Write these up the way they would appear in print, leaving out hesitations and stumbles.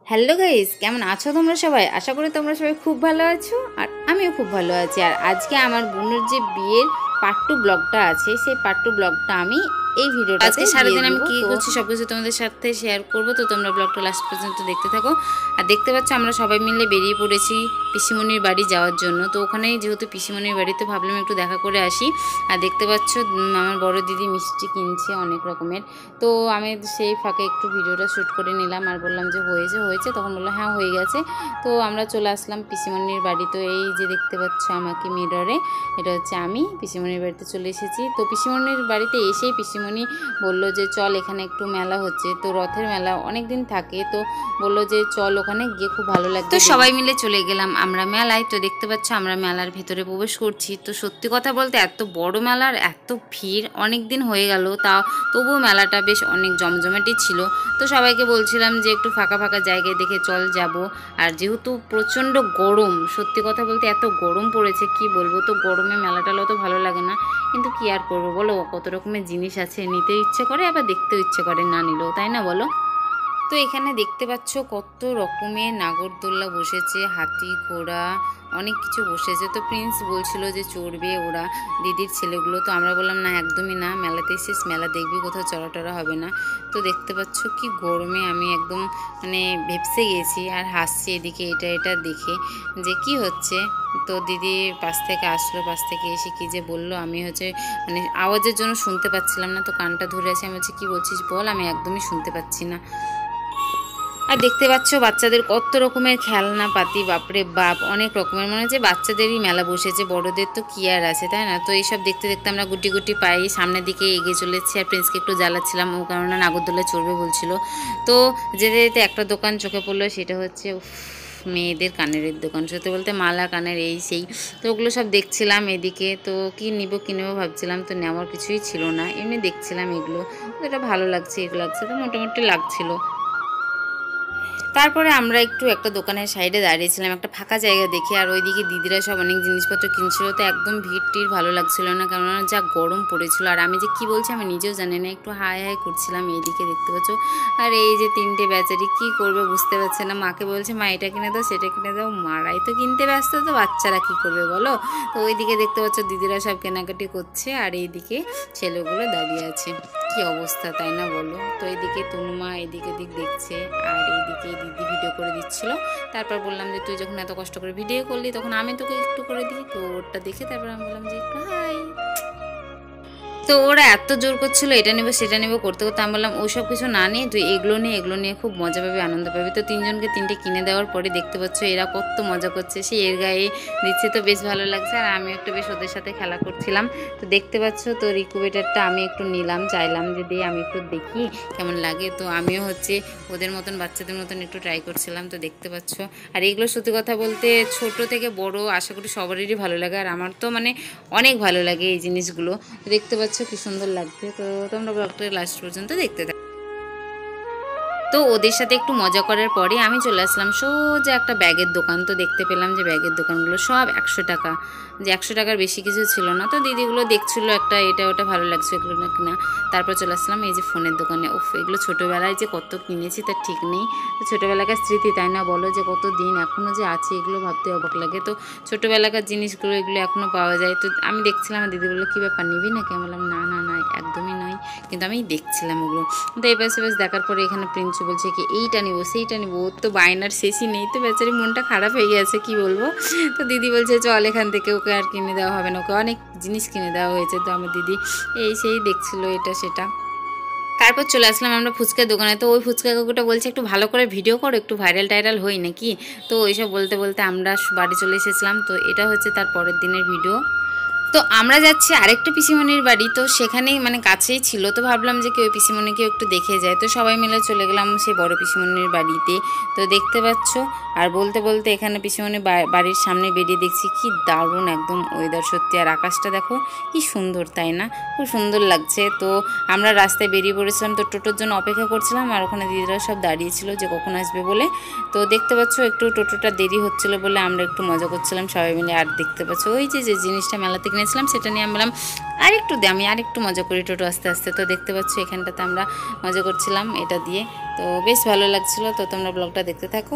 Hello guys, কেমন আছো তোমরা সবাই? আশা করি তোমরা সবাই খুব ভালো আছো আর আমিও খুব ভালো আছি। আর আজকে আমার বোনের যে বিয়ের পার্ট 2 ব্লগটা আছে, সেই পার্ট 2 ব্লগটা আমি এই ভিডিওটাতে আজকে দিয়ে সারাদিন আমি দিব। কি তো করছি সবকিছু তোমাদের সাথে শেয়ার করব, তো তোমরা ব্লগটা লাস্ট পর্যন্ত দেখতে থাকো। আর দেখতে পাচ্ছ আমরা সবাই মিলে বেরিয়ে পড়েছি পিসিমণির বাড়ি যাওয়ার জন্য। তো ওখানে যেহেতু পিসিমণির বাড়িতে ভাবলাম একটু দেখা করে আসি। আর দেখতে পাচ্ছ আমার বড় দিদি মিষ্টি কিনছে অনেক রকমের। তো আমি সেই ফাঁকে একটু ভিডিওটা শ্যুট করে নিলাম আর বললাম যে হয়েছে হয়েছে, তখন বললো হ্যাঁ হয়ে গেছে। তো আমরা চলে আসলাম পিসিমণির বাড়ি। তো এই যে দেখতে পাচ্ছ আমাকে মিররে, এটা হচ্ছে আমি পিসিমণির বাড়িতে চলে এসেছি। তো পিসিমণির বাড়িতে এসেই পিসিমণি বললো যে চল এখানে একটু মেলা হচ্ছে, তো রথের মেলা অনেক দিন থাকে, তো বললো যে চল ওখানে গিয়ে খুব ভালো লাগবে। তো সবাই মিলে চলে গেলাম আমরা মেলায়। তো দেখতে পাচ্ছ আমরা মেলার ভিতরে প্রবেশ করছি। তো সত্যি কথা বলতে এত বড় মেলার এত ভিড় অনেক দিন হয়ে গেল, তবুও মেলাটা বেশ অনেক জমজমাটি ছিল। তো সবাইকে বলছিলাম যে একটু ফাঁকা ফাঁকা জায়গায় দেখে চল যাব। আর যেহেতু প্রচণ্ড গরম, সত্যি কথা বলতে এত গরম পড়েছে কি বলবো, তো গরমে মেলাটা তো ভালো লাগে না, কিন্তু কি আর করবো বলো, কত রকমের জিনিস আছে, নিতে ইচ্ছে করে আবার দেখতেও ইচ্ছে করে না নিলেও, তাই না বলো। তো এখানে দেখতে পাচ্ছ কত রকমের নাগরদোল্লা বসেছে, হাতি ঘোড়া অনেক কিছু বসেছে। তো প্রিন্স বলছিল যে চড়বে ওরা, দিদির ছেলেগুলো। তো আমরা বললাম না, একদমই না, মেলাতে এসেছিস মেলা দেখবি, কোথাও চড়াটড়া হবে না। তো দেখতে পাচ্ছ কি গরমে আমি একদম ভেপসে গেছি আর হাসছি এদিকে এটা এটা দেখে যে কি হচ্ছে। তো দিদি পাশ থেকে আসলো, পাশ থেকে এসে কি যে বললো, আমি আওয়াজের জন্য শুনতে পাচ্ছিলাম না, তো কানটা ধরে আছি। আমি হচ্ছে কী বলছিস বল, আমি একদমই শুনতে পাচ্ছি না। আর দেখতে পাচ্ছ বাচ্চাদের কত রকমের খেলনা পাতি, বাপরে বাপ, অনেক রকমের, মনে হচ্ছে বাচ্চাদেরই মেলা বসেছে, বড়দের তো কি আর আছে, তাই না। তো এইসব দেখতে দেখতে আমরা গুটি গুটি পাই সামনের দিকে এগিয়ে চলেছি। আর প্রিন্সকে একটু জ্বালাচ্ছিলাম, ও কারণে নাগরদোলায় চড়বে বলছিল। তো যেতে যেতে একটা দোকান চোখে পড়লো, সেটা হচ্ছে মেয়েদের কানের দোকান, সত্যি বলতে মালা কানের এই সেই। তো ওগুলো সব দেখছিলাম এদিকে। তো কি নিব ভাবছিলাম, তো নেওয়ার কিছুই ছিল না, এমনি দেখছিলাম এগুলো। তো এটা ভালো লাগছে, এগুলো লাগছে, তো মোটামুটি লাগছিল। তারপরে আমরা একটু একটা দোকানের সাইডে দাঁড়িয়েছিলাম একটা ফাঁকা জায়গা দেখে। আর ওইদিকে দিদিরা সব অনেক জিনিসপত্র কিনছিল। তো একদম ভিড় টিড় ভালো লাগছিল না, কেননা যা গরম পড়েছিল। আর আমি যে কি বলছি আমি নিজেও জানি না, একটু হাই হাই করছিলাম। এইদিকে দেখতে পাচ্ছ আর এই যে তিনটে বেচারি কি করবে বুঝতে পারছে না, মাকে বলছে মা এটা কিনে দাও সেটা কিনে দাও, মারাই তো কিনতে ব্যস্ত, তো বাচ্চারা কি করবে বলো। তো ওইদিকে দেখতে পাচ্ছ দিদিরা সব কেনাকাটি করছে আর এইদিকে ছেলেগুলো দাঁড়িয়ে আছে। কি অবস্থা, তাই না বলো। তো এইদিকে তনুমা এদিকে দিক দেখছে আর এইদিকে দিদি ভিডিও করে দিচ্ছিল। তারপর বললাম যে তুই যখন এত কষ্ট করে ভিডিও করলি, তখন আমি তোকে একটু করে দিই। তো ওরটা দেখে তারপর আমি বললাম যে একটু হাই। তো ওরা এত জোর করছিল এটা নেবো সেটা নেবো করতে করতে, আমি বললাম ওইসব কিছু না নিয়ে তুই এগুলো নিয়ে খুব মজা পাবি, আনন্দ পাবি। তো তিনজনকে তিনটে কিনে দেওয়ার পরে দেখতে পাচ্ছ এরা কত মজা করছে, সে এর গায়ে দিচ্ছে, তো বেশ ভালো লাগছে। আর আমি একটু বেশ ওদের সাথে খেলা করছিলাম। তো দেখতে পাচ্ছ তো রিকুবেটারটা আমি একটু নিলাম, চাইলাম যে দিয়ে আমি একটু দেখি কেমন লাগে। তো আমিও ওদের মতন বাচ্চাদের মতন একটু ট্রাই করছিলাম। তো দেখতে পাচ্ছ আর এগুলো সত্যি কথা বলতে ছোট থেকে বড় আশা করি সবারই ভালো লাগে, আর আমার তো অনেক ভালো লাগে এই জিনিসগুলো। দেখতে পাচ্ছ কি সুন্দর লাগছে। তো তোমরা ব্লগটা লাস্ট পর্যন্ত দেখতে থাকো। তো ওদের সাথে একটু মজা করার পরে আমি চলে আসলাম সোজা একটা ব্যাগের দোকান। তো দেখতে পেলাম যে ব্যাগের দোকানগুলো সব 100 টাকা, যে 100 টাকার বেশি কিছু ছিল না। তো দিদিগুলো দেখছিল একটা এটা ওটা ভালো লাগছে এগুলো না কিনা। তারপর চলে আসলাম এই যে ফোনের দোকানে। এগুলো ছোটোবেলায় যে কত কিনেছি তার ঠিক নেই। তো ছোটোবেলাকার স্মৃতি, তাই না বলো, যে কত দিন এখনও যে আছে এগুলো ভাবতে অবাক লাগে। তো ছোটোবেলাকার জিনিসগুলো এগুলো এখনও পাওয়া যায়। তো আমি দেখছিলাম দিদি বললো কী ব্যাপার নিবি না, কি বললাম না না না একদমই নয়, কিন্তু আমি দেখছিলাম ওগুলো। তো এই পাশে বেশ দেখার পরে এখানে প্রিন্স বলছে কি এইটা নিব সেইটা নিব, ওর তো বায়নার শেষই নেই। তো বেচারি মনটা খারাপ হয়ে গেছে কি বলবো। তো দিদি বলছে চল এখান থেকে, ওকে আর কিনে দেওয়া হবে না, ওকে অনেক জিনিস কিনে দেওয়া হয়েছে। তো আমার দিদি এই সেই দেখছিল এটা সেটা। তারপর চলে আসলাম আমরা ফুচকার দোকানে। তো ওই ফুচকা কাকুটা বলছে একটু ভালো করে ভিডিও করো, একটু ভাইরাল টাইরাল হই নাকি। তো ওইসব বলতে বলতে আমরা বাড়ি চলে এসেছিলাম। তো এটা হচ্ছে তার পরের দিনের ভিডিও। তো আমরা যাচ্ছি আরেকটা পিসিমণির বাড়ি, তো সেখানেই কাছেই ছিল। তো ভাবলাম যে কেউ পিসিমণিকেও একটু দেখে যায়। তো সবাই মিলে চলে গেলাম সেই বড় পিসিমণির বাড়িতে। তো দেখতে পাচ্ছ আর বলতে বলতে এখানে পিসিমণির বাড়ির সামনে বেরিয়ে দেখছি কি দারুণ একদম ওয়েদার, সত্যি। আর আকাশটা দেখো কি সুন্দর, তাই না, খুব সুন্দর লাগছে। তো আমরা রাস্তায় বেরিয়ে পড়েছিলাম, তো টোটোর জন্য অপেক্ষা করছিলাম। আর ওখানে দিদিরা সব দাঁড়িয়েছিল যে কখন আসবে বলে। তো দেখতে পাচ্ছ একটু টোটোটা দেরি হচ্ছিলো বলে আমরা একটু মজা করছিলাম সবাই মিলে। আর দেখতে পাচ্ছ ওই যে জিনিসটা মেলা থেকে এনেছিলাম, সেটা নিয়ে আমি বললাম আরেকটু দে, আমি আরেকটু মজা করি টোটো আস্তে আস্তে। তো দেখতে পাচ্ছ এখানটাতে আমরা মজা করছিলাম এটা দিয়ে, তো বেশ ভালো লাগছিলো। তো তোমরা ব্লগটা দেখতে থাকো।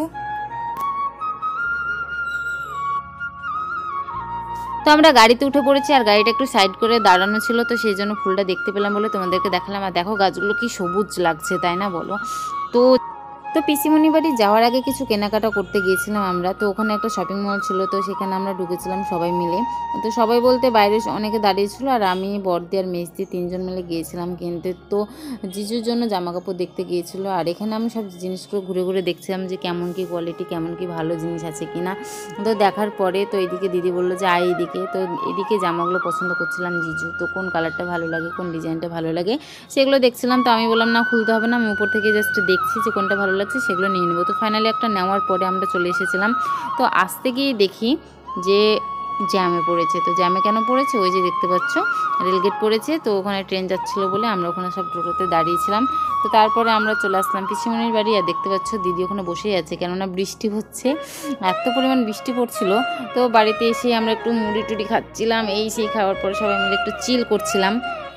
তো আমরা গাড়িতে উঠে পড়েছি, আর গাড়িটা একটু সাইড করে দাঁড়ানো ছিল, তো সেই জন্য ফুলটা দেখতে পেলাম বলে তোমাদেরকে দেখালাম। আর দেখো গাছগুলো কি সবুজ লাগছে, তাই না বলো? তো তো পিসিমণি বাড়ি যাওয়ার আগে কিছু কেনাকাটা করতে গিয়েছিলাম আমরা। তো ওখানে একটা শপিং মল ছিল, তো সেখানে আমরা ঢুকেছিলাম সবাই মিলে। তো সবাই বলতে বাইরে অনেকে দাঁড়িয়েছিল, আর আমি বড়দি আর মেজদি 3জন মিলে গিয়েছিলাম কিনতে। তো জিজুর জন্য জামা কাপড় দেখতে গিয়েছিল, আর এখানে আমি সব জিনিসগুলো ঘুরে ঘুরে দেখছিলাম যে কেমন কি কোয়ালিটি, কেমন কি ভালো জিনিস আছে কিনা। তো দেখার পরে তো এদিকে দিদি বললো যে আয় এদিকে। তো এদিকে জামাগুলো পছন্দ করছিলাম জিজু, তো কোন কালারটা ভালো লাগে, কোন ডিজাইনটা ভালো লাগে সেগুলো দেখছিলাম। তো আমি বললাম না খুলতে হবে না, আমি উপর থেকে জাস্ট দেখছি যে কোনটা ভালো লাগছে সেগুলো নিয়ে নেবো। তো ফাইনালি একটা নেওয়ার পরে আমরা চলে এসেছিলাম। তো আসতে গিয়ে দেখি যে জ্যামে পড়েছে। তো জ্যামে কেন পড়েছে, ওই যে দেখতে পাচ্ছ রেলগেট পড়েছে, তো ওখানে ট্রেন যাচ্ছিলো বলে আমরা ওখানে সব টোটোতে দাঁড়িয়েছিলাম। তো তারপরে আমরা চলে আসলাম পিসিমণির বাড়ি। আর দেখতে পাচ্ছ দিদি ওখানে বসেই আছে, কেননা বৃষ্টি হচ্ছে, এত পরিমাণ বৃষ্টি পড়ছিল। তো বাড়িতে এসে আমরা একটু মুড়ি টুড়ি খাচ্ছিলাম, এই সেই খাওয়ার পরে সবাই মিলে একটু চিল করছিলাম।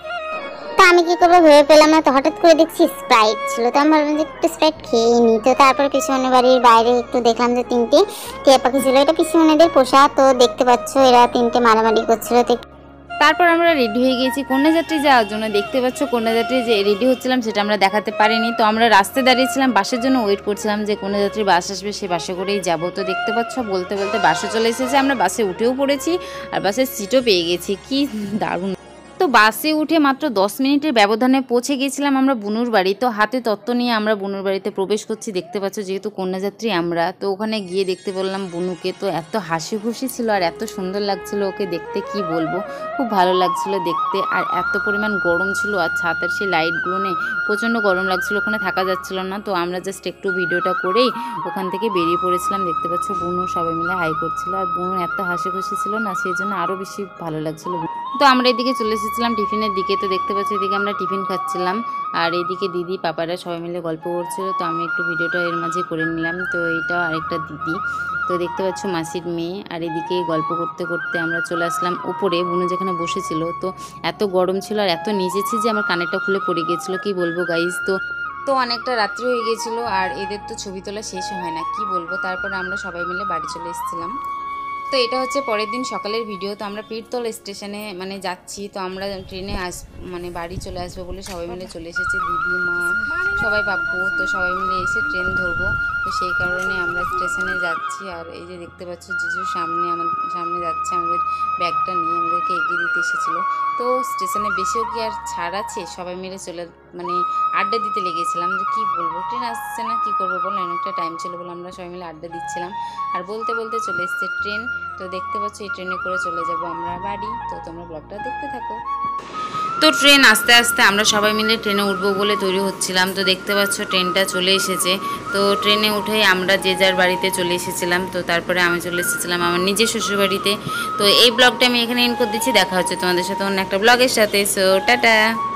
তো আমি কি করবো ভেবে পেলাম না, তো হঠাৎ করে দেখছি স্প্রাইট ছিল, তো আমি ভাবলাম যে একটু স্প্রাইট খেয়ে নিই। তো তারপরে পিসিমণির বাড়ির বাইরে একটু দেখলাম যে 3টে টিয়া পাখি ছিল, এটা পিসিমণিদের পোষা। তো দেখতে পাচ্ছ এরা 3টে মারামারি করছিল। তো তারপর আমরা রেডি হয়ে গিয়েছি কন্যাযাত্রী যাওয়ার জন্য। দেখতে পাচ্ছ কন্যাযাত্রী যে রেডি হচ্ছিলাম সেটা আমরা দেখাতে পারিনি। তো আমরা রাস্তায় দাঁড়িয়েছিলাম, বাসের জন্য ওয়েট করছিলাম যে কন্যাযাত্রীর বাস আসবে, সে বাসে করেই যাব। তো দেখতে পাচ্ছ বলতে বলতে বাসে চলে এসেছে, আমরা বাসে উঠেও পড়েছি আর বাসের সিটও পেয়ে গেছি, কি দারুণ। তো বাসে উঠে মাত্র 10 মিনিটের ব্যবধানে পৌঁছে গিয়েছিলাম আমরা বুনুর বাড়ি। তো হাতে তত্ত্ব নিয়ে আমরা বুনুর বাড়িতে প্রবেশ করছি। দেখতে পাচ্ছ যেহেতু কন্যাযাত্রী আমরা, তো ওখানে গিয়ে দেখতে বললাম বুনুকে। তো এত হাসি খুশি ছিল আর এত সুন্দর লাগছিল ওকে দেখতে, কি বলবো, খুব ভালো লাগছিল দেখতে। আর এত পরিমাণ গরম ছিল, আর ছাতের সেই লাইটগুলো নেই, প্রচণ্ড গরম লাগছিল, ওখানে থাকা যাচ্ছিল না। তো আমরা জাস্ট একটু ভিডিওটা করেই ওখান থেকে বেরিয়ে পড়েছিলাম। দেখতে পাচ্ছ বুনু সবাই মিলে হাই করছিল, আর বুনু এত হাসি খুশি ছিল না, সেই জন্য আরও বেশি ভালো লাগছিল। তো আমরা এদিকে চলে এসেছিলাম টিফিনের দিকে। তো দেখতে পাচ্ছি এদিকে আমরা টিফিন খাচ্ছিলাম, আর এদিকে দিদি পাপারা সবাই মিলে গল্প করছিল। তো আমি একটু ভিডিওটা এর মাঝে করে নিলাম। তো এটা আরেকটা দিদি, তো দেখতে পাচ্ছ মাসির মেয়ে। আর এদিকে গল্প করতে করতে আমরা চলে আসলাম উপরে, বুনু যেখানে বসেছিল। তো এত গরম ছিল আর এত নিচেছি যে আমার কানেরটা খুলে পড়ে গিয়েছিলো, কি বলবো গাইজ। তো অনেকটা রাত্রি হয়ে গিয়েছিল, আর এদের তো ছবি তোলা শেষ হয় না, কি বলবো। তারপর আমরা সবাই মিলে বাড়ি চলে এসেছিলাম। তো এটা হচ্ছে পরের দিন সকালের ভিডিও। তো আমরা পীরতল স্টেশনে মানে যাচ্ছি। তো আমরা ট্রেনে মানে বাড়ি চলে আসবো বলে সবাই মিলে চলে এসেছে, দিদি মা সবাই পাপ্পু। তো সবাই মিলে এসে ট্রেন ধরবো, তো সেই কারণে আমরা স্টেশনে যাচ্ছি। আর এই যে দেখতে পাচ্ছ জিজুর সামনে যাচ্ছে আমাদের ব্যাগটা নিয়ে, আমাদেরকে এগিয়ে দিতে এসেছিলো। তো স্টেশনে বেশিও কি আর ছাড় আছে, সবাই মিলে মানে আড্ডা দিতে লেগেছিলাম, যে কী বলবো, ট্রেন আসছে না, কী করবো বলো, অনেকটা টাইম ছিল বলে আমরা সবাই মিলে আড্ডা দিচ্ছিলাম। আর বলতে বলতে চলে এসছে ট্রেন। তো দেখতে পাচ্ছ এই ট্রেনে করে চলে যাব আমরা বাড়ি। তো তোমরা ব্লগটা দেখতে থাকো। তো ট্রেন আস্তে আস্তে আমরা সবাই মিলে ট্রেনে উঠবো বলে তৈরি হচ্ছিলাম। তো দেখতে পাচ্ছ ট্রেনটা চলে এসেছে। তো ট্রেনে উঠেই আমরা যে যার বাড়িতে চলে এসেছিলাম। তো তারপরে আমি চলে এসেছিলাম আমার নিজের শ্বশুরবাড়িতে। তো এই ব্লগটা আমি এখানে এন্ড করে দিচ্ছি, দেখা হচ্ছে তোমাদের সাথে অন্য একটা ব্লগের সাথে। So tata.